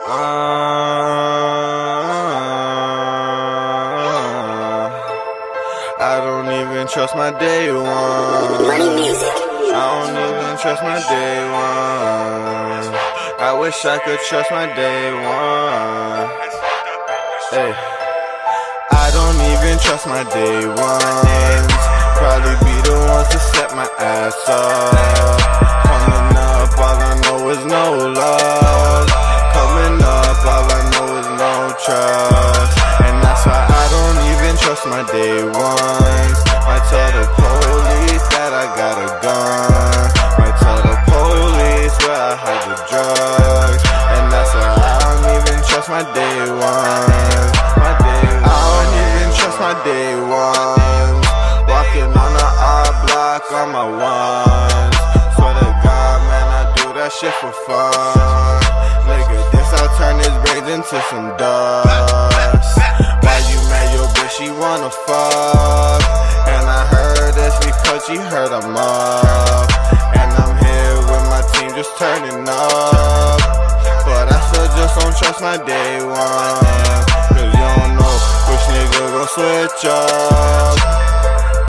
I don't even trust my day one. Money music. I don't even trust my day one. I wish I could trust my day one. Hey. I don't even trust my day ones. Probably be the ones to set my ass up. Coming up, all I know is no love. Coming up, all I know is no trust. And that's why I don't even trust my day ones. Might tell the police that I got a gun. Might tell the police where I hide the drugs. And that's why I don't even trust my day ones. I don't even trust my day ones. Walking on the R block on my ones. Swear to God, man, I do that shit for fun. Nigga, this I'll turn his brains into some dust. Why you mad, your bitch, she wanna fuck. And I heard it's because she heard I'm up. And I'm here with my team just turning up. But I still just don't trust my day one. Cause you don't know which nigga gon' switch up.